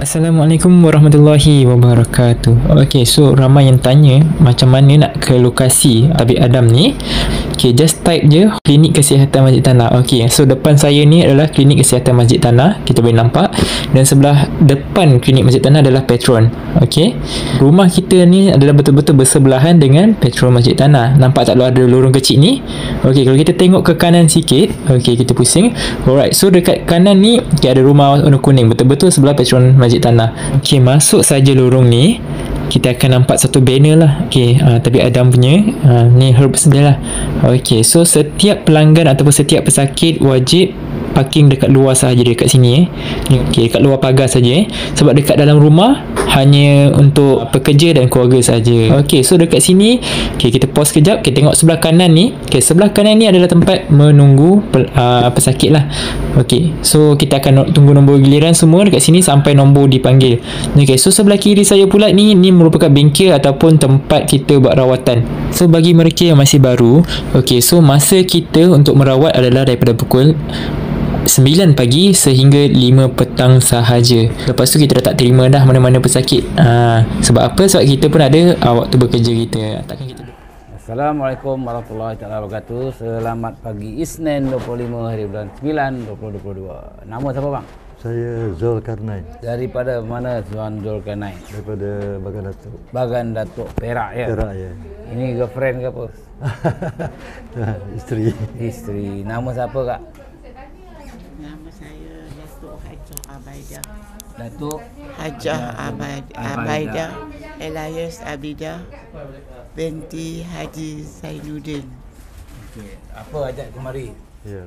Assalamualaikum warahmatullahi wabarakatuh. Okay, so ramai yang tanya macam mana nak ke lokasi Tabib Adam ni. Okay, just type je Klinik Kesihatan Masjid Tanah. Okay, so depan saya ni adalah Klinik Kesihatan Masjid Tanah. Kita boleh nampak. Dan sebelah depan Klinik Masjid Tanah adalah Petron. Okay, rumah kita ni adalah betul-betul bersebelahan dengan Petron Masjid Tanah. Nampak tak ada lorong kecil ni? Okay, kalau kita tengok ke kanan sikit. Okay, kita pusing. Alright, so dekat kanan ni okay, ada rumah warna kuning. Betul-betul sebelah Petron Masjid Tanah. Okay, masuk saja lorong ni, kita akan nampak satu banner lah. Okay, Tabib Adam punya ni herbs dia lah. Okay, so setiap pelanggan ataupun setiap pesakit wajib parking dekat luar sahaja dekat sini Okay, dekat luar pagar saja sebab dekat dalam rumah hanya untuk pekerja dan keluarga saja. Okay, so dekat sini okay, kita pause kejap. Kita tengok sebelah kanan ni. Okay, sebelah kanan ni adalah tempat menunggu pesakit lah. Okay, so kita akan tunggu nombor giliran semua dekat sini sampai nombor dipanggil. Okay, so sebelah kiri saya pula ni merupakan bengkel ataupun tempat kita buat rawatan. So bagi mereka yang masih baru, okay, so masa kita untuk merawat adalah daripada pukul 9 pagi sehingga 5 petang sahaja. Lepas tu kita dah tak terima dah mana-mana pesakit. Sebab apa? Sebab kita pun ada waktu bekerja kita. Takkan kita. Assalamualaikum warahmatullahi wabarakatuh. Selamat pagi Isnin 25 hari bulan 9 2022. Nama siapa bang? Saya Zulkarnain. Daripada mana Tuan Zulkarnain? Daripada Bagan Datuk. Bagan Datuk, Perak ya? Perak ya. Ini girlfriend ke apa? Isteri. Isteri. Nama siapa kak? Nama saya Datuk Hajah Abaidah. Datuk Hajah Abaidah Elias Abidah binti Haji Zainuddin. Okey. Apa ajak kemari? Ya.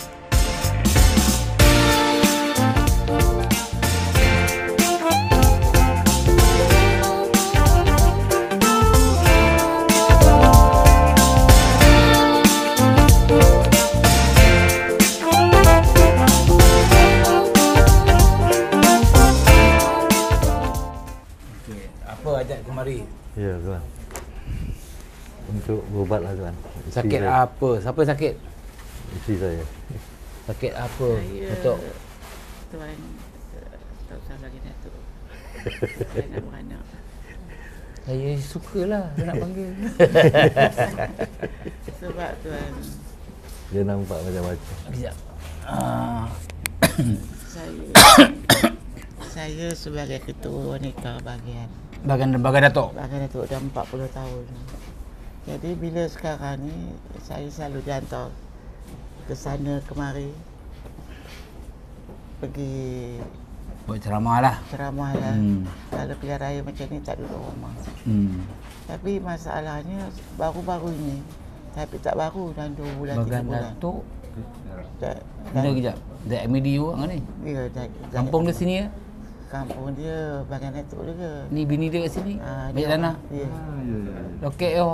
Ajak kemari. Ya, tuan. Untuk berubat lah tuan. Sakit apa? Siapa sakit? Isteri saya. Sakit apa? Saya Untuk Tuan tak usah lagi Datuk. Saya nak beranak. saya sukalah dia nak panggil. Sebab Tuan Dia nampak macam-macam. Sekejap. saya sebagai ketua wanita bahagian Bagan Datuk. Bahagian Datuk dah 40 tahun. Jadi bila sekarang ni saya selalu dihantar ke sana kemari pergi Buat ceramah lah. ceramah lah. Kalau pilihan raya macam ni tak duduk rumah. Tapi masalahnya baru-baru ini, tapi tak baru dan 2 bulan, 3 Bagan bulan. Datuk. Dan Kejap. Dak MD orang ni. dia Kampung dia sini ya. kampung dia Bagan Datuk juga. Ni bini dia kat sini. Banyak dia- tanah. Ya. Lokek yo.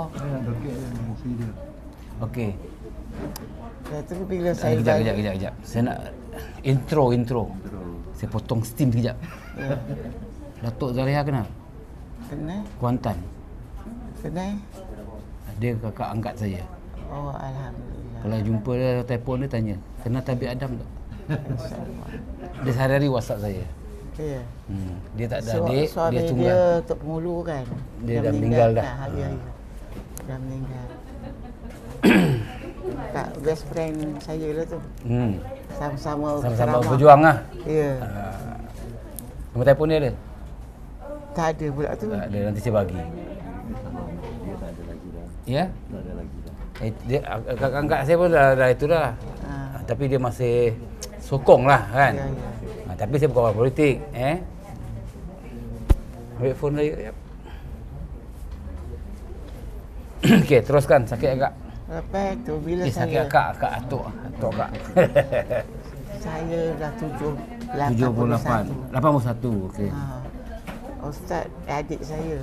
Okey. Lepas tu bila saya Kejap. Saya nak intro. Saya potong steam sekejap. Ya. Datuk Zaliha kenal? Kenal? Kuantan. Kenal? Dia kakak angkat saya. Oh, alhamdulillah. Kalau jumpa dia telefon dia tanya, kenal Tabib Adam tak? InsyaAllah. Dia sehari-hari WhatsApp saya. Ya. Dia tak ada adik, Suami dia dia tunggal. Tok Pengulu kan. Dia dah meninggal dah. Ya. Dah meninggal. Kak best friend saya lah tu. Sama-sama Sama-sama ceramah. berjuang lah. Ya. Nombor telefon dia ada? Tak ada pula tu. Tak ada, nanti saya bagi. Ya? Tak ada lagi dah. Dia, kakak angkat saya pun dah itu dah. Tapi dia masih sokong lah kan. Ya. Tapi saya bukan orang politik. Ambil phone saya. Yap. Okey, teruskan. Sakit agak. Lepas tu bila Sakit saya akak atuk akak. saya dah 78. 81. Okey. Ustaz adik saya.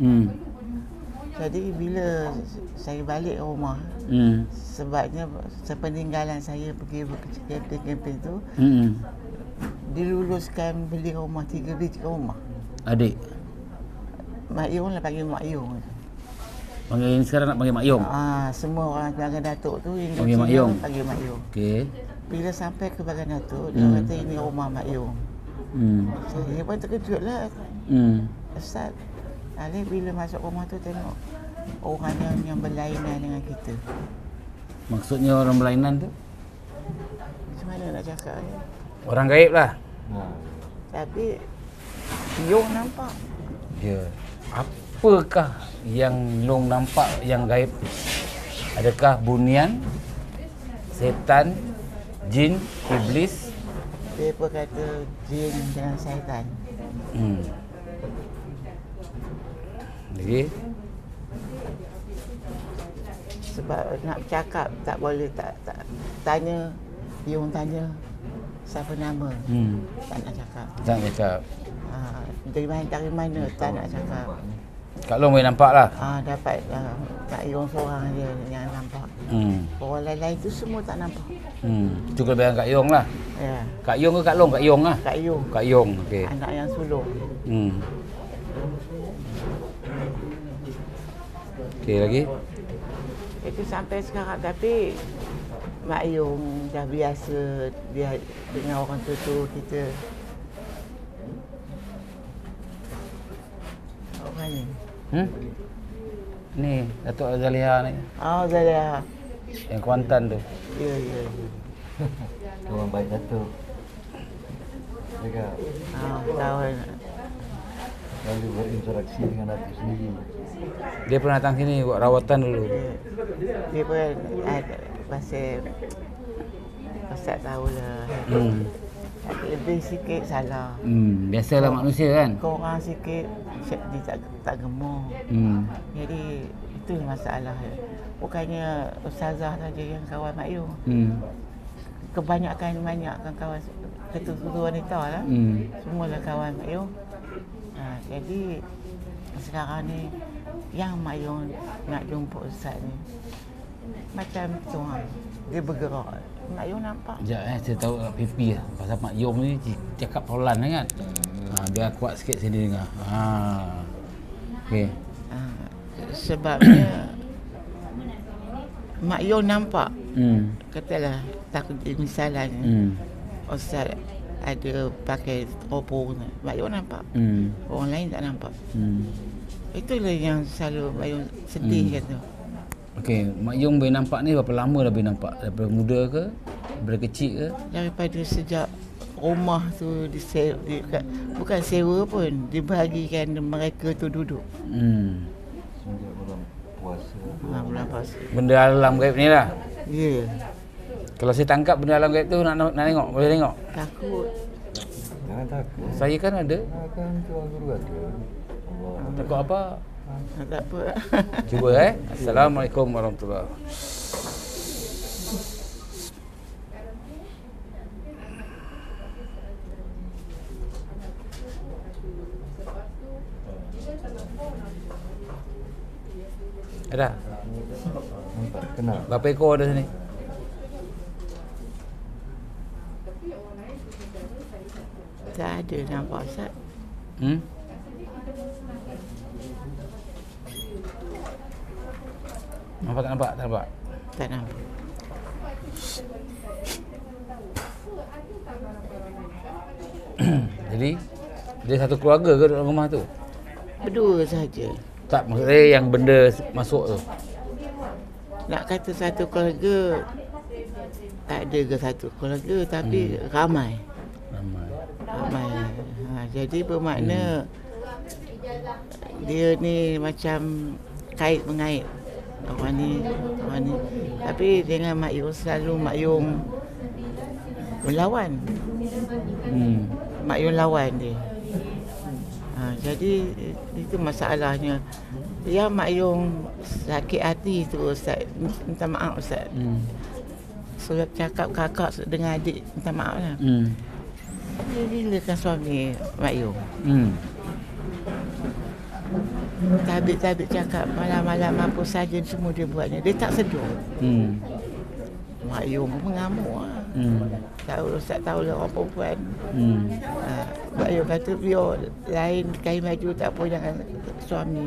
Jadi bila saya balik rumah, sebabnya sepeninggalan saya pergi bekerja kempen tu, diluluskan beli rumah 3 biji rumah. Adik. Mak Yung lah panggil Mak Yung. Panggil ini sekarang nak panggil Mak Yong. Semua orang Bagan Datuk tu yang Panggil Mak Yung. panggil Mak Yung. Okey. Bila sampai ke Bagan Datuk, dia kata ini rumah Mak Yung. Saya pun terkejut lah. Ustaz, Alif bila masuk rumah tu tengok orang yang berlainan dengan kita. Maksudnya orang berlainan tu? Macam mana nak cakap ni? Orang gaib lah. Tapi Long nampak. Ya. Apakah yang Long nampak yang gaib? Adakah bunian, setan, jin, iblis? Dia pun kata jin dan syaitan. Lagi? Sebab nak cakap tak boleh tak tanya, Yung tanya siapa nama. Tak nak cakap. Tak nak cakap. Dari mana tak nak cakap. Kak Long boleh nampak lah. Dapat Kak Yung seorang je yang nampak. Orang lain-lain tu semua tak nampak. Itu kelebihan Kak Yong lah. Ya. Kak Yong ke Kak Long? Kak Yong lah. Kak Yung. Kak Yong, okey. Anak yang sulung. Okey, lagi? Itu sampai sekarang, tapi Mak Yung dah biasa dia dengan orang tu kita. Orang ni. Ni, Datuk Azaliha ni. Zalia. Yang Kuantan tu. Ya. Orang baik Datuk. Mereka Kawan. lalu berinteraksi dengan Datuk sendiri. Dia pernah datang sini buat rawatan dulu. Dia pun ada pasal Ustaz tahulah. Lebih sikit salah. Biasalah manusia kan. Korang sikit dia tak gemuk. Jadi itu masalah dia. Bukannya ustazah saja yang kawan Mak Yung. Kebanyakan kawan ketua-ketua wanita lah. Semualah kawan Mak Yung. Jadi sekarang ni yang Mak Yung nak jumpa Ustaz ni macam tu dia bergerak. Mak Yung nampak. Sekejap saya tahu pipi lah. Pasal Mak Yung ni cakap pelan kan. Biar kuat sikit saya dengar. Okey. Sebabnya Mak Yung nampak. Katalah takut misalnya Ustaz ada pakai teropong, Mak Yung nampak. Orang lain tak nampak. Itulah yang selalu Mak Yung sedih kata. Okey, Mak Yung boleh nampak ni berapa lama dah boleh nampak? Daripada muda ke? Daripada kecil ke? Daripada sejak rumah tu bukan sewa pun, dibahagikan mereka tu duduk. Sejak bulan puasa. Bulan puasa. Benda alam gaib ni lah. Ya. Kalau saya tangkap benda alam gaib tu nak tengok, boleh tengok? Takut. Jangan takut. Saya kan ada. Akan Tuan Guru ada. Allah. Takut apa? Tak apa. Cuba Assalamualaikum warahmatullahi wabarakatuh. Ada? Nampak? Kenal? Berapa ekor ada sini? Tak ada nampak Ustaz. Nampak tak nampak? Tak nampak? Tak nampak. Jadi dia satu keluarga ke dalam rumah tu? Berdua saja. Tak, maksud saya yang benda masuk tu. Nak kata satu keluarga, tak ada ke satu keluarga, tapi ramai. Jadi bermakna dia ni macam kait mengait. Orang ni. Tapi dengan Mak Yung selalu Mak Yung melawan. Mak Yung lawan dia. Jadi itu masalahnya. Yang Mak Yung sakit hati tu Ustaz. Minta maaf Ustaz. Sebab cakap kakak dengan adik minta maaf lah. Dia gilakan suami Mak Yung. Tabik-tabik cakap malam-malam apa saja semua dia buatnya. Dia tak sedar. Mak Yung pun mengamuk lah. Ustaz tahu lah orang perempuan. Mak Yung kata biar lain kain baju tak apa, jangan suami.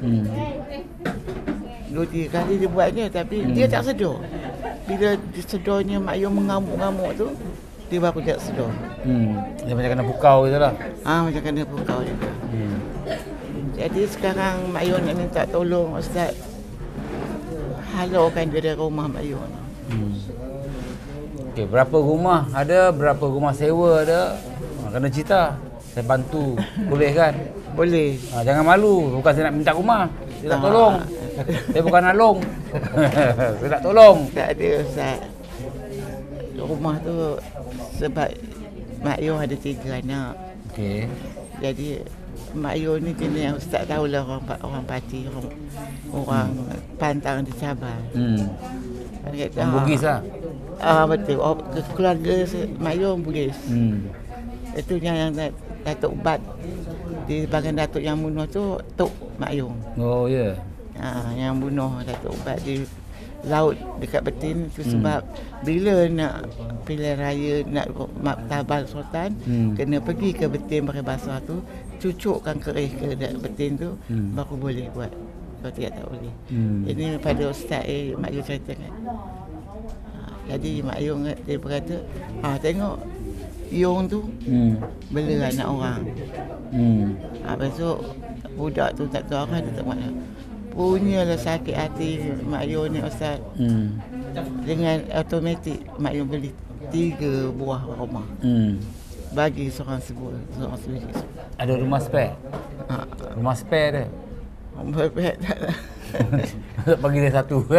2-3 kali dia buatnya tapi dia tak sedar. Bila sedarnya Mak Yung mengamuk-ngamuk tu, dia baru tak sedar. Dia macam kena pukau gitu lah. Macam kena pukau juga. Jadi sekarang Mak Yun nak minta tolong Ustaz. Halaukan dia dari rumah Mak Yun. Okey, berapa rumah ada, berapa rumah sewa ada? Kena cerita. Saya bantu. Boleh kan? Boleh. Jangan malu. Bukan saya nak minta rumah. Saya nak tolong. Saya bukan nalong. Saya nak tolong. Tak ada Ustaz. Rumah tu sebab Mak Yun ada 3 anak. Okey. Jadi Mak Yun ni kena yang Ustaz tahulah orang parti, orang pantang di Sabah. Orang Bugis lah. Betul. Keluarga Mak Yun Bugis. Itu yang Datuk Bat di bahagian Datuk yang bunuh tu Tok Mak Yun. Oh ya. Yang bunuh Datuk Bat di laut dekat Betin tu sebab bila nak pilihan raya nak Tabal Sultan kena pergi ke Betin pakai basah tu, cucukkan kerih ke Betin tu baru boleh buat. Kalau tidak tak boleh. Ini pada Ustaz Mak Yun ceritakan. Jadi Mak Yun dia berkata, tengok Yung tu bela anak orang. Besok budak tu tak tahu kan dia tak mana. Punyalah sakit hati Mak Yun ni Ustaz. Dengan automatik Mak Yun beli 3 buah rumah. Bagi seorang sebiji. Ada rumah spare? Rumah spare dia? Rumah spare tak ada. Bagi dia 1.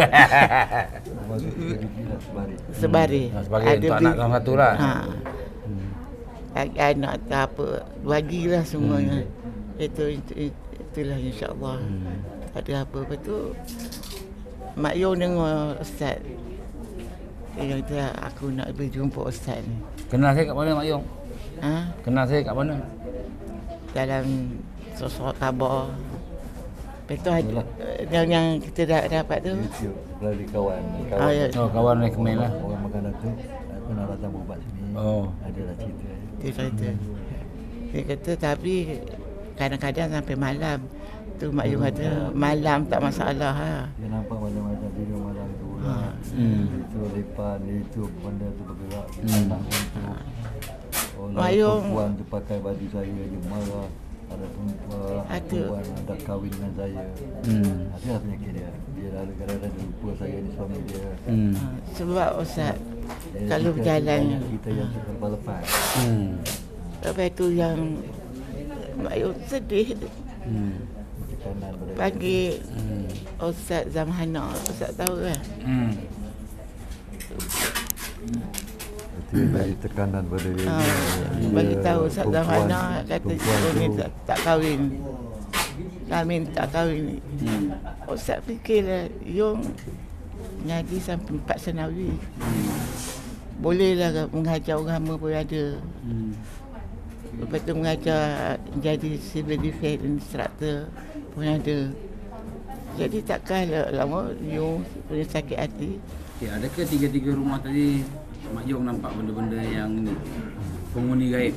Sebari. Sebagai untuk anak kamu 1 lah. Anak tak apa, bagilah semuanya. Itulah insya-Allah. Ada apa tu Mak Yun dengar Ustaz. Dia kata aku nak berjumpa Ustaz ni. Kenal saya kat mana Mak Yun? Kenal saya kat mana? Dalam sosok khabar. Betul yang kita dapat tu. Dari kawan. Kawan recommend lah. Orang makan tu pernah datang berubat sini. Ada lah cerita. Dia cerita. Dia kata tapi kadang-kadang sampai malam. Tu Mak Yun kata malam tak masalah. Dia nampak macam-macam video malam tu. Itu lepas itu benda tu bergerak. Mak Yun perempuan tu pakai baju saya dia marah. Ada perempuan ada kahwin dengan saya. Ada penyakit dia. Dia lalu kadang-kadang lupa saya ni suami dia. Sebab Ustaz kalau berjalan kita yang lepas. Lepas tu yang Mak Yun sedih. Bagi Ustaz Zamhana, Ustaz tahu kan? Itu bagi tekanan pada dia. Bagi tahu Ustaz Zamhana kata ni tak kahwin. Kami tak kahwin ni. Ustaz fikirlah Yung ngaji sampai 4 senawi. Bolehlah mengajar agama pun ada. Lepas tu mengajar jadi civil defense instructor pun ada. Jadi takkan lama Yung punya sakit hati. Adakah 3 rumah tadi Mak Yung nampak benda-benda yang ni penghuni gaib?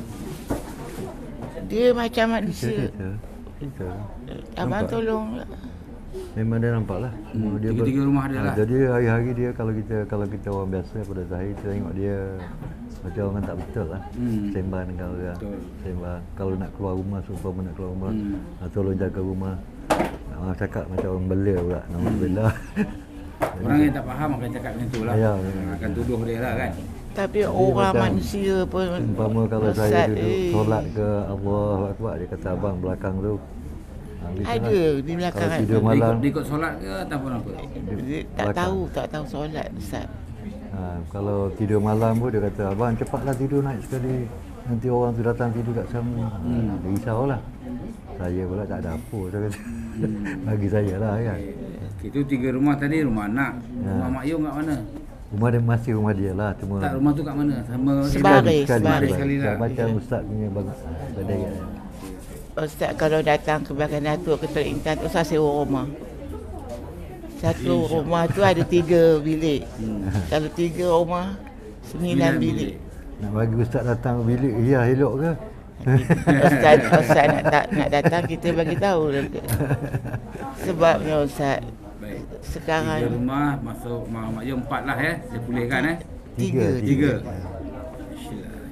Dia macam manusia. Abang tolong. Memang dia nampak lah. Dia 3 rumah dia lah. Jadi hari-hari dia kalau kita orang biasa pada Zahir kita tengok dia macam orang tak betul lah. Sembang dengan orang. Sembang. Kalau nak keluar rumah, seumpama nak keluar rumah, tolong jaga rumah. Orang cakap macam orang bela pula. Alhamdulillah. Orang yang tak faham akan cakap macam tu lah. Akan tuduh dia lah kan. Tapi orang manusia pun. Umpama kalau saya duduk solat ke Allahu Akbar, dia kata abang belakang tu. Ada di belakang kan. Tidur malam. Dia ikut solat ke ataupun apa? Tak tahu solat Ustaz. Kalau tidur malam pun dia kata abang cepatlah tidur naik sekali. Nanti orang tu datang tidur kat sana. Dia risaulah. Saya pula tak ada apa saya kata. Bagi saya lah kan. Itu 3 rumah tadi, rumah anak. Rumah Mak Yung kat mana? Rumah dia masih rumah dia lah. Cuma tak, rumah tu kat mana? Sama Sebaris lah. Macam Ustaz punya badai. Ustaz kalau datang ke belakang Datuk Ketua Intan, Ustaz sewa rumah. Satu rumah tu ada 3 bilik. Kalau 3 rumah 9 bilik. Nak bagi Ustaz datang bilik, ya elok ke? Ustaz nak datang kita bagi tahu. Sebabnya Ustaz sekarang 3 rumah masuk Mak Yung 4 lah Saya pulihkan 3.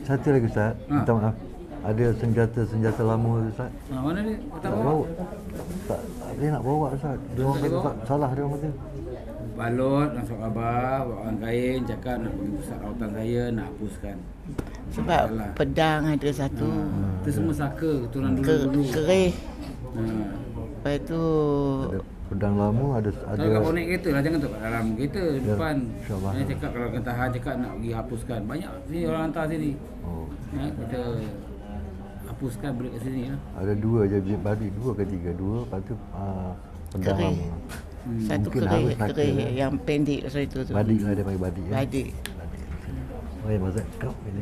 Satu lagi Ustaz, minta maaf. Ada senjata lama Ustaz. Mana dia? Tak bawa. Tak, dia nak bawa Ustaz. Dia orang kata Ustaz, salah dia orang kata. Balut, masuk khabar, bawa orang kain, cakap nak pergi pusat rawatan saya, nak hapuskan. Sebab pedang ada satu. Itu semua saka, keturunan dulu-dulu. Kerih. Lepas tu Ada pedang lama, ada Kalau kat bonek kereta lah, jangan tu kat dalam kereta depan. InsyaAllah. Dia cakap kalau kena tahan, cakap nak pergi hapuskan. Banyak sini orang hantar sini. Oh. Kita hapuskan balik kat sini lah. Ada dua je biji badik, 2 ke 3, 2 lepas tu pedang Kerih. lama. Satu Mungkin harus kerih nak yang pendek itu tu. Badik lah dia panggil badik. Badik. Oh ya Mazat, kau ini.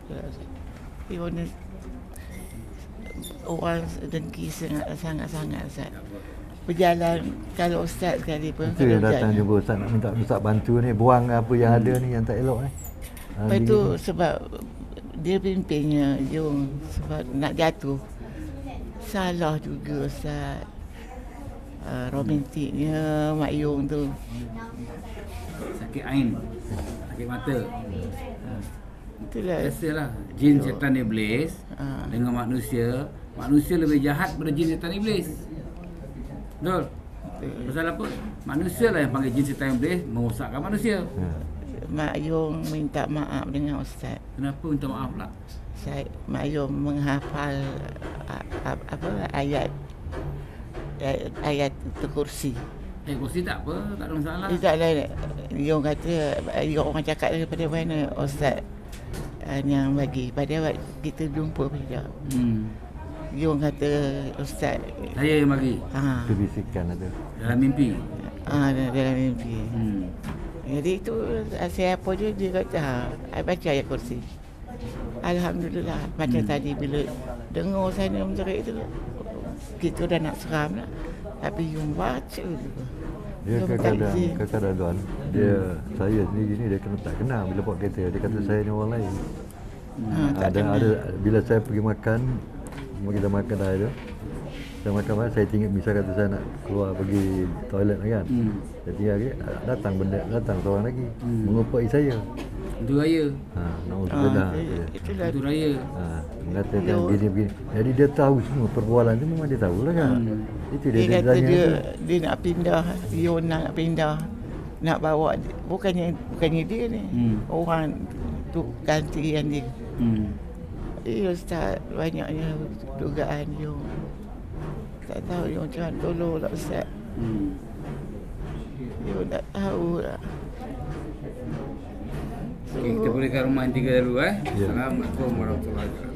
Orang dengki sangat-sangat Ustaz. Berjalan, kalau Ustaz sekali pun Itu yang datang jumpa Ustaz nak minta Ustaz bantu ni, buang apa yang ada ni yang tak elok ni. Lepas tu sebab dia pimpinnya Jom, sebab nak jatuh. Salah juga Ustaz. Romantiknya Mak Yung tu. Sakit ain, sakit mata. Itulah. Biasalah, jin syaitan iblis dengan manusia. Manusia lebih jahat daripada jin syaitan iblis. Betul? Pasal apa? Manusia lah yang panggil jin syaitan iblis merosakkan manusia. Mak Yung minta maaf dengan Ustaz. Kenapa minta maaf pula? Mak Yung menghafal ayat kursi. Kursi tak apa, tak ada masalah. Dia tak ada. Yung kata, orang cakap daripada mana Ustaz yang bagi. Pada waktu kita jumpa pada. Yung kata Ustaz. Saya yang bagi. Itu bisikan ada. Dalam mimpi. Dalam mimpi. Jadi itu siapa je dia kata, I baca ayat kursi. Alhamdulillah. Macam tadi bila dengar sana menjerit itu, kita dah nak seram lah. Tapi Yung baca juga. Dia kadang-kadang saya sendiri ni dia kena tak kenal bila bawa kereta. Dia kata saya ni orang lain. Ada bila saya pergi makan, kita makan dah tu. Saya makan mana saya tinggal, misal kata saya nak keluar pergi toilet kan. Saya tinggal datang seorang lagi mengupai saya. Itu raya. Nak sepeda. Itu raya. Mengatakan begini. Jadi dia tahu semua perbualan tu, memang dia tahu lah kan. Itu dia kata dia nak pindah, Yona nak pindah. Nak bawa, bukannya dia ni. Orang tu gantian dia. Ustaz, banyaknya dugaan Yung. Tak tahu Yung macam mana tolonglah Ustaz. Yung tak tahu lah. Okay, kita pulihkan rumah yang 3 dulu Assalamualaikum warahmatullahi wabarakatuh.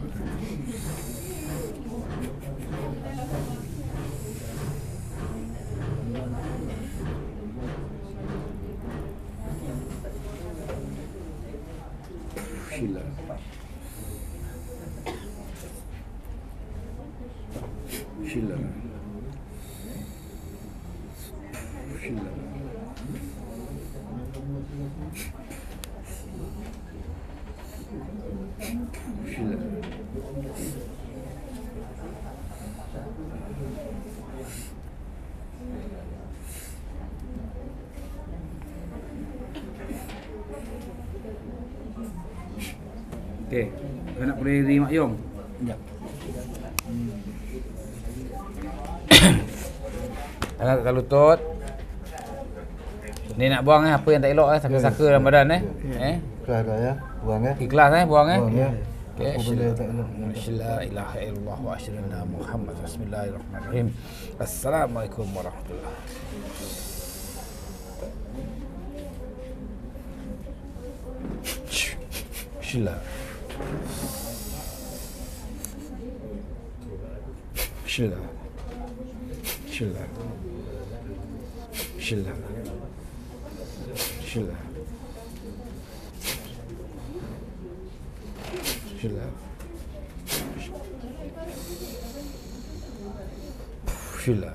Bismillah. Bismillah. Bismillah. Okey, kau nak berdiri Mak Yung? Sekejap. Tangan kat lutut. Ni nak buang apa yang tak elok saka-saka dalam badan Ikhlas dah ya, buang Ikhlas buang Buang ya. Okey. Apa benda yang tak elok. La ilaha illallah wa asyhadu anna Muhammad bismillahirrahmanirrahim. Assalamualaikum warahmatullahi. Bismillah. Bismillah. Bismillah. Bismillah. Bismillah. Bismillah. Bismillah.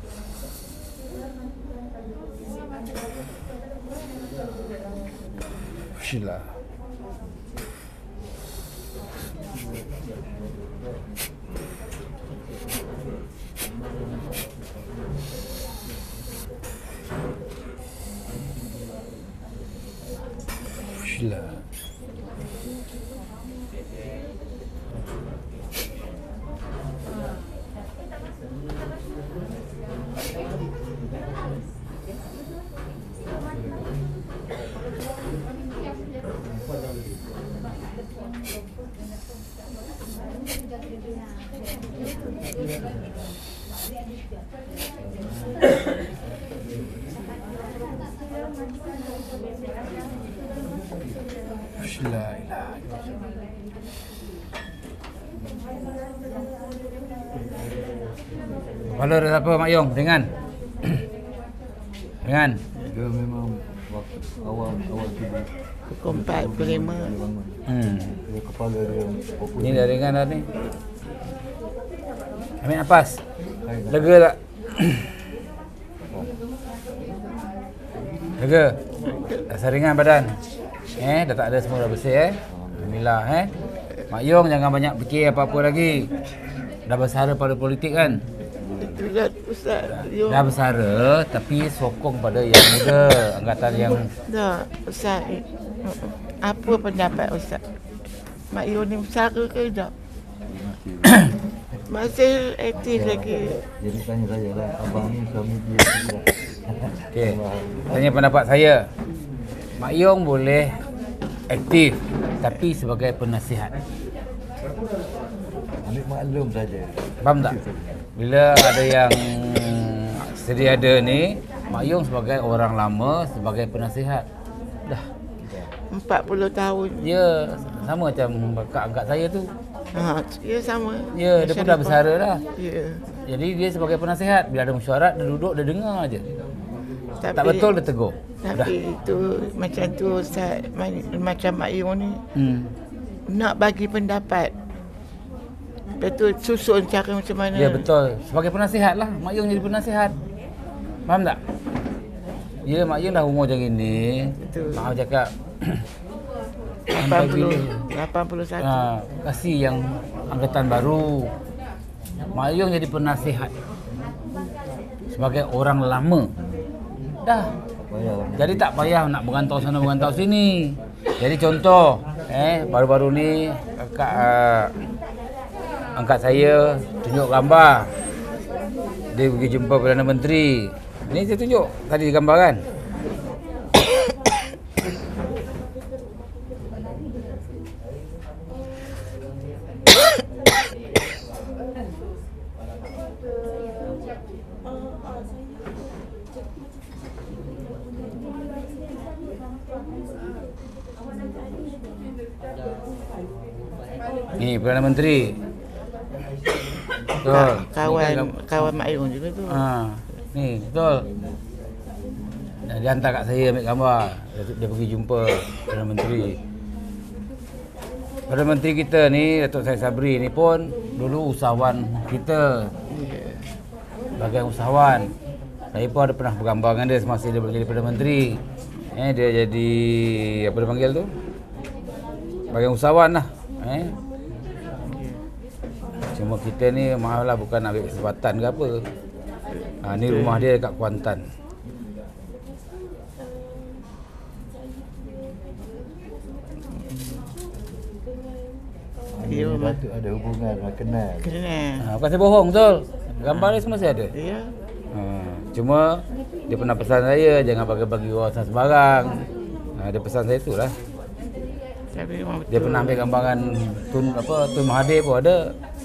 Bismillah. Bismillah. Kepala dia siapa Mak Yong? Dengan? Dengan? Dia memang waktu awal tidur. Pukul 4, pukul 5. Dia bangun. Dia kepala dia fokus. Ni dah ringan dah ni. Ambil nafas. Lega tak? Lega? Rasa ringan badan? Dah tak ada, semua dah bersih Alhamdulillah Mak Yong jangan banyak fikir apa-apa lagi. Dah bersara pada politik kan? Itulah Ustaz. Dah bersara tapi sokong pada yang muda, angkatan yang Dah, Ustaz. Apa pendapat Ustaz? Mak Yong ni bersara ke tak? Masih aktif lagi. Jadi tanya saya lah, abang ni suami dia juga. Okey. Tanya pendapat saya. Mak Yong boleh aktif tapi sebagai penasihat. Ambil maklum saja. Faham tak? Bila ada yang sedia ada ni, Mak Yong sebagai orang lama, sebagai penasihat. Dah. 40 tahun. Ya, sama macam kakak angkat saya tu. Ya sama. Ya, dia pun dah bersara dah. Ya. Jadi dia sebagai penasihat, bila ada mesyuarat, dia duduk, dia dengar aje. Tak betul dia tegur. Tapi itu macam tu Ustaz, macam Mak Yong ni nak bagi pendapat. Betul, susun cara macam mana. Ya betul, sebagai penasihat lah. Mak Yong jadi penasihat. Faham tak? Ya, Mak Yong dah umur macam ni. Betul. Mak cakap 81. kasih yang angkatan baru. Mak Yong jadi penasihat sebagai orang lama. Dah. Jadi tak payah nak berantau sana berantau sini. Jadi contoh, baru-baru ni kakak angkat saya tunjuk gambar. Dia pergi jumpa Perdana Menteri. Ni saya tunjuk tadi gambar kan. Ni Perdana Menteri. Betul. Kawan Mak Yong juga tu. Ni betul. Dia hantar kat saya ambil gambar. Dia pergi jumpa Perdana Menteri. Perdana Menteri kita ni, Datuk Syed Sabri ni pun dulu usahawan kita. Sebagai usahawan. Saya pun ada pernah bergambar dengan dia semasa dia jadi Perdana Menteri. Dia jadi apa dia panggil tu? Sebagai usahawan lah. Cuma kita ni maaf lah bukan nak ambil kesempatan ke apa. Ni rumah dia dekat Kuantan. Dia patut ada hubungan, kenal. Bukan saya bohong betul. Gambar dia semua saya ada. Ya. Cuma dia pernah pesan saya jangan bagi-bagi wawasan sembarang. Dia pesan saya itulah. Dia pernah ambil gambaran Tun Mahathir pun ada.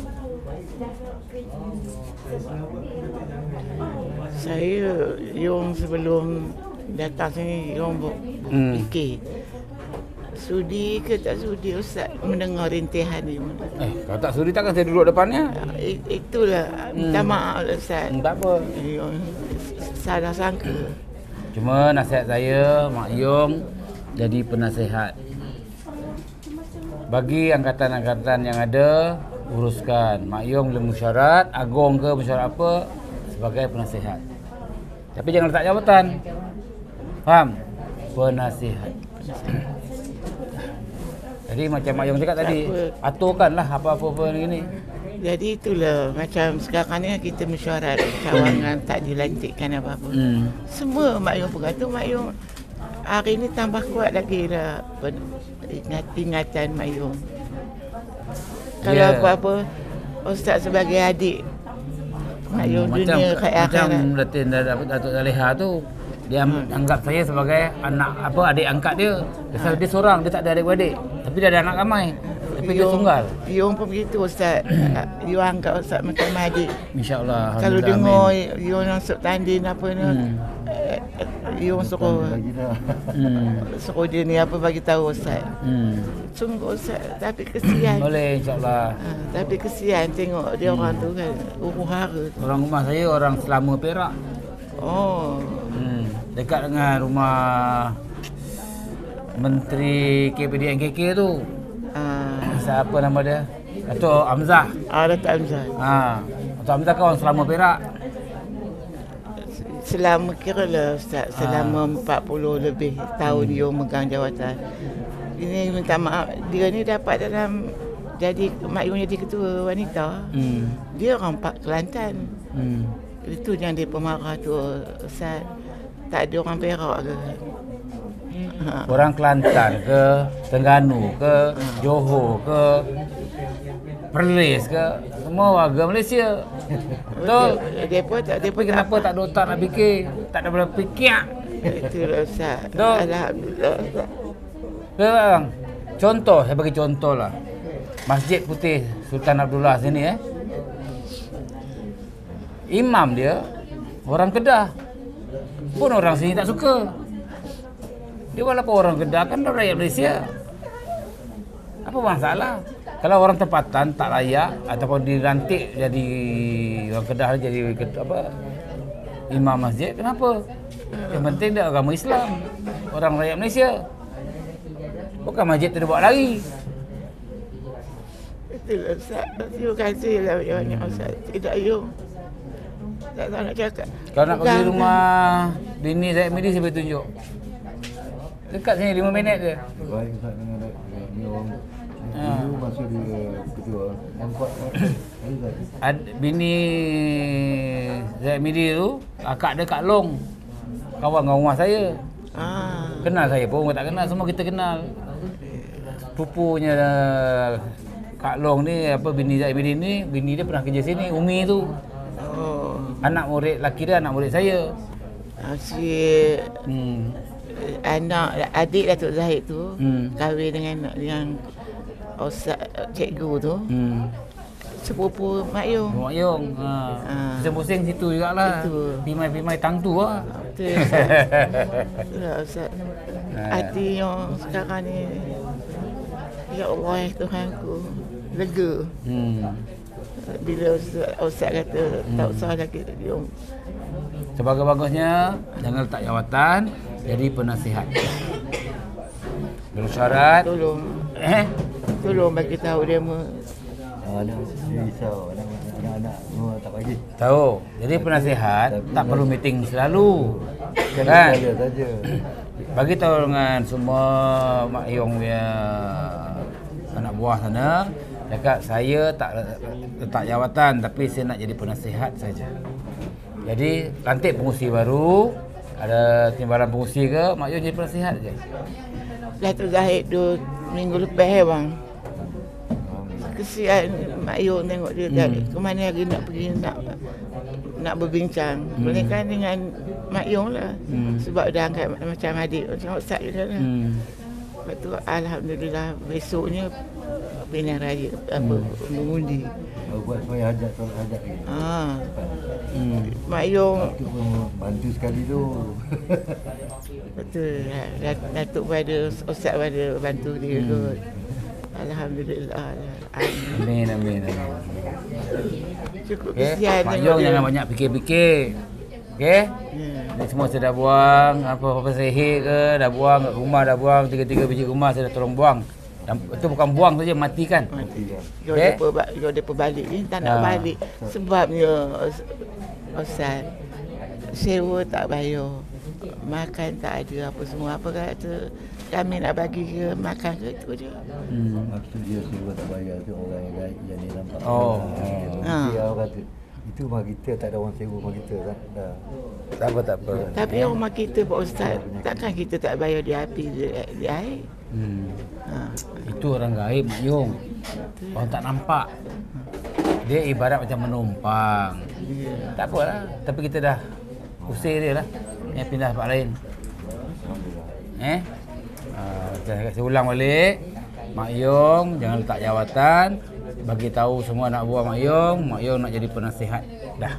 Saya Yong sebelum datang sini Yong fikir sudi ke tak sudi Ustaz mendengar rintihan ni. Kalau tak sudi takkan saya duduk depannya. Itulah minta maaf Ustaz. Tak apa. Salah sangka. Cuma nasihat saya Mak Yong jadi penasihat. Bagi angkatan-angkatan yang ada uruskan. Mak Yong bila mesyuarat, agong ke mesyuarat apa sebagai penasihat. Tapi jangan letak jabatan. Faham? Penasihat. Jadi macam Mak Yong cakap tadi, aturkanlah apa-apa ni. Jadi itulah macam sekarang ni kita mesyuarat cawangan tak dilantikkan apa-apa. Semua Mak Yong berkata Mak Yong hari ni tambah kuat lagi lah ingatan Mak Yong. Kalau apa-apa Ustaz sebagai adik Mak Yong dunia kat akhirat. Macam Datuk Zaleha tu dia anggap saya sebagai adik angkat dia. Dia seorang, dia tak ada adik-beradik. Tapi dia ada anak ramai. Tapi dia tunggal. You pun begitu Ustaz. You anggap Ustaz macam adik. InsyaAllah. Kalau dengar you masuk tanding apa ni, you suruh suruh dia ni apa bagi tahu Ustaz. Sungguh Ustaz, tapi kesian. Boleh insyaAllah. Tapi kesian tengok dia orang tu kan, huru-hara. Orang rumah saya orang Selama Perak. Oh. Dekat dengan rumah Menteri KPDNKK tu. Siapa nama dia? Datuk Hamzah. Datuk Hamzah. Datuk Hamzah kan orang Selama Perak. Selama kira lah Ustaz, selama 40 lebih tahun dia megang jawatan. Ini minta maaf, dia ni dapat dalam jadi Mak Yung jadi ketua wanita. Dia orang Pak Kelantan. Itu yang dia pemarah tu Ustaz. Tak ada orang Perak ke? Orang Kelantan ke, Terengganu ke, Johor ke, Perlis ke, semua warga Malaysia. Betul? Depa Kenapa tak ada otak nak fikir? Tak ada berfikir. Itulah Ustaz. Betul? Alhamdulillah Ustaz. Betul bang? Contoh, saya bagi contoh lah. Masjid Putih Sultan Abdullah sini imam dia orang Kedah. Pun orang sini tak suka. Dia walaupun orang Kedah kan rakyat Malaysia. Apa masalah? Kalau orang tempatan tak layak ataupun dilantik jadi orang Kedah jadi apa imam masjid, kenapa? Yang penting dia agama Islam, orang rakyat Malaysia. Bukan masjid tu dia buat lari. Itulah Ustaz. Terima kasih lah banyak Ustaz. Tidak you. Tak tahu nak cakap. Kalau nak pergi rumah bini Zaid Midi, saya boleh tunjuk. Dekat sini 5 minit je. Baik Ustaz dengan ni orang dulu masa dia ketua nampak bini Zaid Midi tu akak dia Kak Long, kawan dengan rumah saya. Kenal saya pun tak kenal, semua kita kenal. Pupunya Kak Long ni apa bini Zaid Midi ni, bini dia pernah kerja sini, Umi tu. Anak murid laki dia anak murid saya. Si anak adik Datuk Zahid tu kahwin dengan yang Ustaz cikgu tu. Sepupu Mak Yung. Mak Yung. Pusing-pusing situ jugalah. Pimai-pimai tang tu lah. Betul. Itulah Ustaz. Hati yang sekarang ni, ya Allah Tuhanku, lega. Bila Ustaz kata tak usah lagi dia. Sebagus-bagusnya jangan letak jawatan, jadi penasihat. Bersyarat tolong bagi tahu dia anak risau anak-anak semua tak bagi. Tahu. Jadi penasihat tak perlu meeting selalu. Kan? Saja. Bagi tahu dengan semua Mak Yung punya anak buah sana, cakap saya tak letak jawatan tapi saya nak jadi penasihat saja. Jadi lantik pengurusi baru, ada timbalan pengurusi ke, Mak Yung jadi penasihat saja. Datuk Zahid tu minggu lepas bang. Kesian Mak Yung tengok dia ke mana lagi nak pergi nak berbincang. Boleh kan dengan Mak Yung lah. Sebab dia angkat macam adik macam Ustaz juga lah. Lepas tu alhamdulillah besoknya pilihan raya mengundi. Buat supaya hajat lagi. Mak Yung bantu sekali tu. betul. Datuk pada Ustaz pada bantu dia kot. Alhamdulillah. Amin. Cukup Okay. kesian Mak Yung jangan banyak fikir-fikir. Okey? Ni semua saya dah buang, apa-apa sihir ke, dah buang kat rumah, dah buang 3 biji rumah saya dah tolong buang. Dan itu bukan buang saja, matikan. Dia depa balik ni tak nak balik sebabnya Ustaz sewa tak bayar. Makan tak ada apa semua. Apa kata kami nak bagi ke makan ke itu je. Maksud dia sewa tak bayar tu orang yang gaib yang dia nampak. Dia orang kata itu rumah kita tak ada orang sewa rumah kita kan. Tak apa. Tapi rumah kita Pak Ustaz, takkan kita tak bayar di api di air. Itu orang gaib Mak Yung. Orang tak nampak. Dia ibarat macam menumpang. Tak apalah, tapi kita dah usir dia lah. Pindah tempat lain. Saya ulang balik. Mak Yong jangan letak jawatan, bagi tahu semua anak buah Mak Yong nak jadi penasihat. Dah.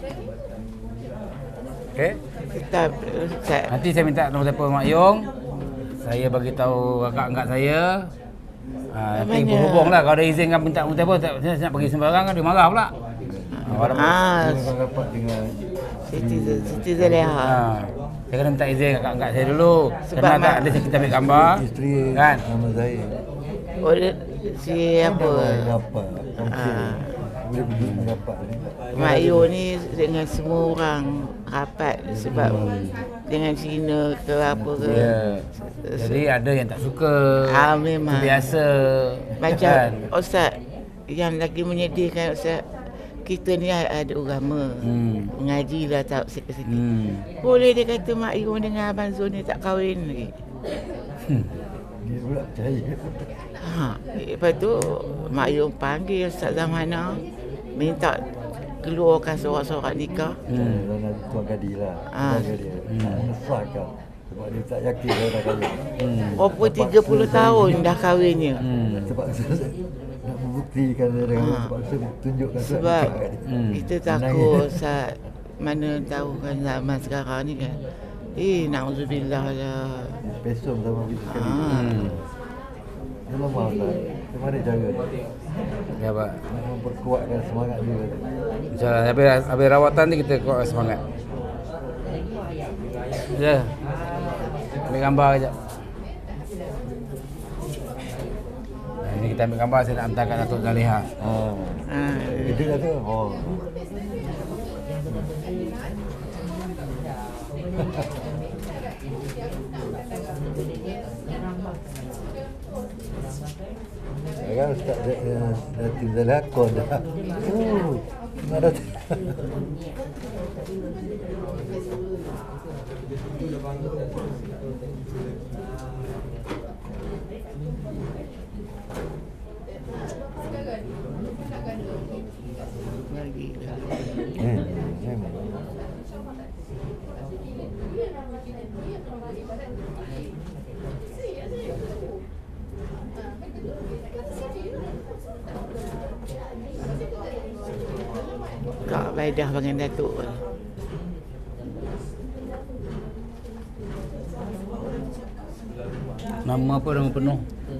Okey? Nanti saya minta nombor telefon Mak Yong. Saya bagi tahu kakak angkat saya. Nanti berhubunglah kalau ada izinkan minta nombor telefon, saya nak pergi sembarang kan dia marah pula. Dapat dengan Siti Zaleha. Saya kena minta izin kakak angkat saya dulu. Sebab tak ada kita ambil gambar. isteri Kan? nama saya. Oh, si apa? Dapat. Boleh pergi merapat ni. Mak Yu ni dengan semua orang rapat sebab dengan Cina ke apa ke. Ya. Jadi ada yang tak suka. Memang. Biasa. Macam kan? Ustaz yang lagi menyedihkan Ustaz, kita ni ada agama. Mengaji lah tak sikit-sikit. Boleh dia kata Mak Yu dengan Abang Zul ni tak kahwin lagi. Dia pula percaya. Lepas tu Mak Yu panggil Ustaz Zamana minta keluarkan surat-surat nikah. Dan nak tuan gadi lah. Tuan gadi. Menyesatkan. Sebab dia tak yakin dia dah kahwin. Berapa 30 tahun dah kahwinnya. Sebab saya nak membuktikan dia dengan sebab saya tunjukkan surat Sebab nikah kat dia. kita takut Ustaz, mana tahu kan zaman sekarang ni kan. Na'udzubillah lah. Pesum sama kita sekali. Dia lemah tak? Macam mana cara dia? Ya, Pak. Nak memperkuatkan semangat dia. InsyaAllah habis rawatan ni kita kuatkan semangat. Ya. Ambil gambar kejap. Ini kita ambil gambar, saya nak hantarkan Datuk Zaleha. Dia kata, kan Ustaz Datin Zalakon dah. Ada Kak Baidah dengan Datuk. Nama apa nama penuh?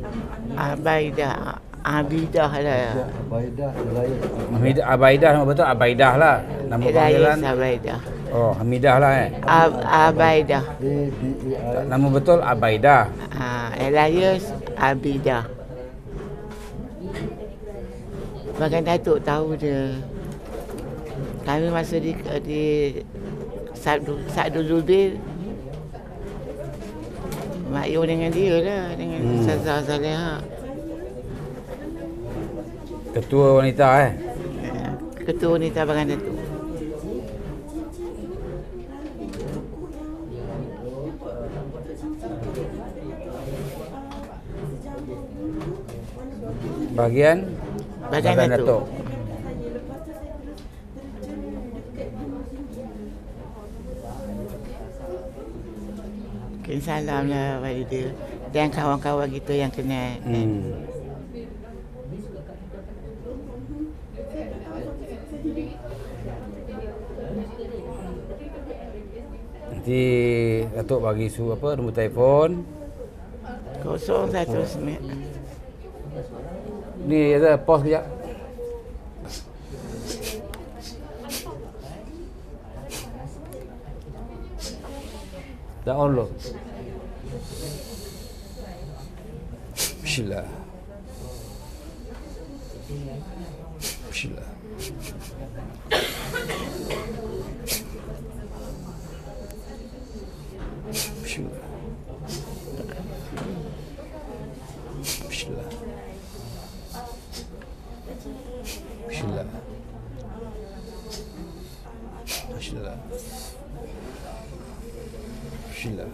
Abidah lah. Abaidah Zalaya. Abaidah nama betul Abaidah lah. Nama panggilan. Abaidah. Oh, Hamidah lah Abaidah. Nama betul Abaidah. Elias Abidah. Bahkan Datuk tahu dia. Kami masa di Sabdu Zubir, Mak Yu dengan dia lah, dengan Ustazah Zaleha. Ketua wanita Ketua wanita Abang Datuk. Bagian Datuk. Salam lah pada dia dan kawan-kawan kita yang kenal. Nanti Datuk bagi nombor telefon 019. Ni ada pause kejap. Dah on loh. Bismillah. Bismillah. Bismillah. Bismillah. Bismillah. Bismillah. Bismillah.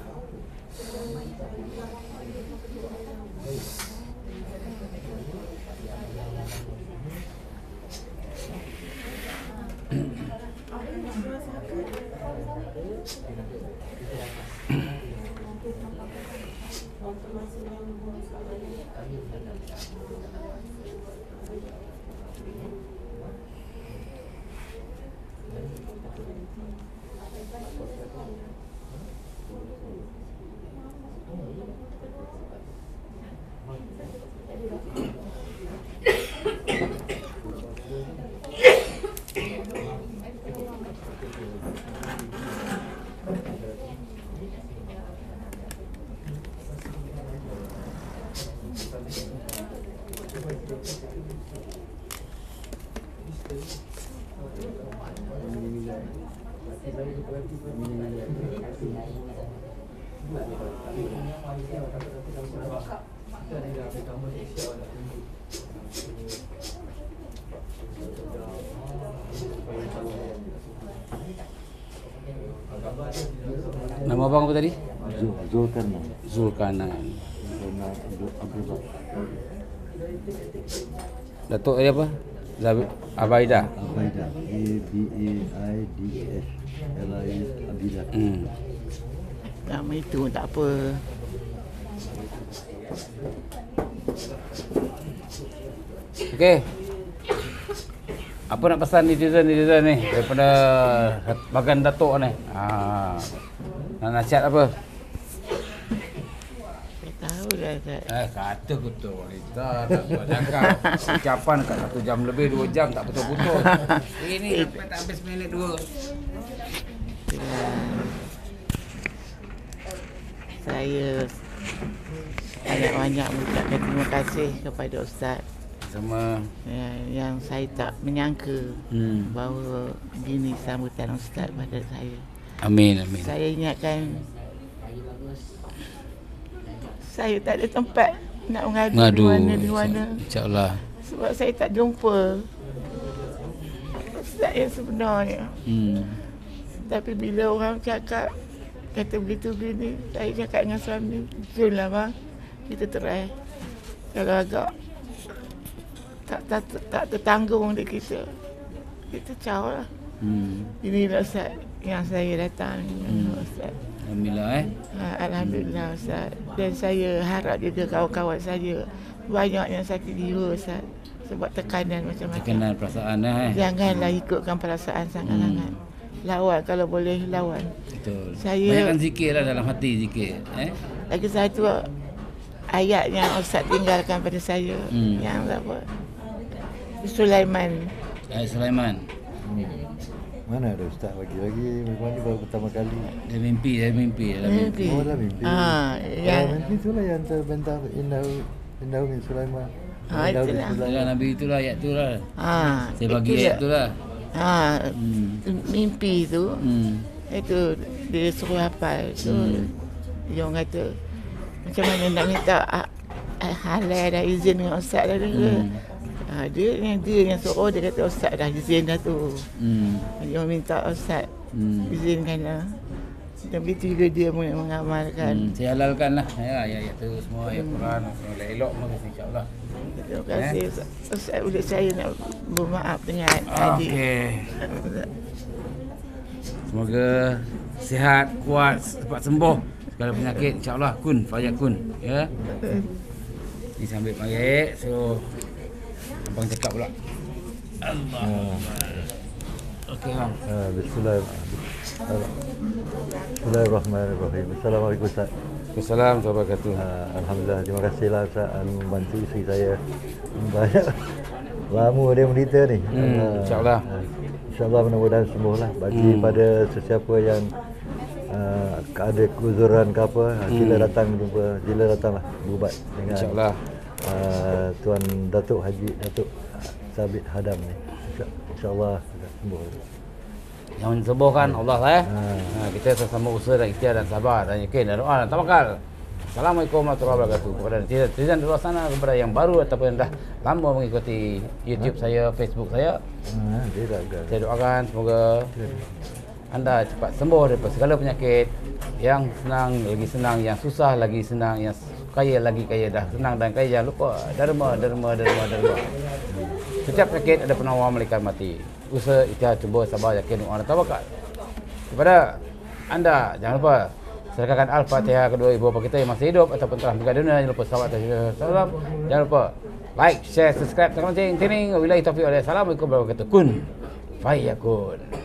Nama abang apa tadi? Zulkarnain. Zulkarnain. Abdul Razak. Datuk dia apa? Abaidah. Abaidah. Abaidah. Abaidah. Nama itu tak apa. Okey. Apa nak pesan netizen ni daripada bagan Datuk ni? Nak nasihat apa? Saya tahu dah Ustaz. Kata betul wanita tak buat cakap. Ucapan kat 1 jam lebih 2 jam tak betul-betul. Ini sampai tak habis minit 2. Saya banyak-banyak mengucapkan terima kasih kepada Ustaz. Sama Yang saya tak menyangka bahawa begini sambutan Ustaz pada saya. Amin. Saya ingatkan saya tak ada tempat nak mengadu di mana. InsyaAllah. Sebab saya tak jumpa Ustaz yang sebenarnya. Tapi bila orang cakap kata begitu begini, saya cakap dengan suami, betul lah bang, kita try. Kalau agak tak tertanggung di kita caw lah. Inilah Ustaz yang saya datang. Ustaz. Alhamdulillah Alhamdulillah Ustaz. Dan saya harap juga kawan-kawan saya banyak yang sakit jiwa Ustaz. Sebab tekanan macam-macam. Tekanan perasaan Janganlah ikutkan perasaan sangat-sangat. Lawan kalau boleh lawan. Betul. Saya banyakkan zikir lah dalam hati zikir. Lagi satu ayat yang Ustaz tinggalkan pada saya. Yang apa? Sulaiman. Sulaiman. Mana ada Ustaz bagi-bagi memang ni baru pertama kali. Dia mimpi dalam mimpi. Oh, dah mimpi. Mimpi itulah yang terbentang indah min Sulaiman. Itulah. Nabi itulah ayat itulah. Saya bagi ayat itulah. Mimpi tu. Itu dia suruh hafal tu. Dia orang kata macam mana nak minta halal dah izin dengan Ustaz dah ke. Dia yang suruh, dia kata Ustaz dah izin dah tu. Dia minta Ustaz izinkan lah. Dan begitu juga dia mengamalkan. Saya halalkan lah ayat-ayat tu semua, ayat Quran, elok mungkin insyaAllah. Terima kasih Ustaz. Boleh saya nak bermaaf dengan adik. Okey. Semoga sihat, kuat, cepat sembuh segala penyakit insyaAllah. Kun fayakun ya. Ni sambil panggil. So abang cakap pula. Allah. Okey bang. Bismillahirrahmanirrahim. Assalamualaikum Ustaz. Assalamualaikum warahmatullahi wabarakatuh. Alhamdulillah, terima kasihlah Ustaz membantu isteri saya. Banyak lama dia menderita ni. InsyaAllah. InsyaAllah mudah-mudahan sembuhlah. Bagi pada sesiapa yang ada keuzuran ke apa, sila datang jumpa, sila datanglah berubat dengan InsyaAllah. Tuan Datuk Haji Datuk Sabit Hadam ni. InsyaAllah sembuh. Yang sembuhkan Allah lah kita sama usaha dan ikhtiar dan sabar dan yakin dan doa dan tawakal. Assalamualaikum warahmatullahi wabarakatuh. Kepada netizen di luar sana, kepada yang baru ataupun yang dah lama mengikuti YouTube saya, Facebook saya, saya doakan semoga anda cepat sembuh daripada segala penyakit. Yang senang lagi senang, yang susah lagi senang, yang kaya lagi kaya. Dah senang dan kaya, jangan lupa derma. Setiap penyakit ada penawar malaikat mati. Usaha, ikhtiar, cuba, sabar, yakin, doa dan tawakal. Kepada anda, jangan lupa Serahkan Al-Fatihah kedua ibu bapa kita yang masih hidup ataupun telah meninggal dunia. Jangan lupa salawat dan salam. Jangan lupa like, share, subscribe, tekan lonceng, tining. Wabillahi taufiq wal hidayah. Assalamualaikum warahmatullahi wabarakatuh. Kun fayakun.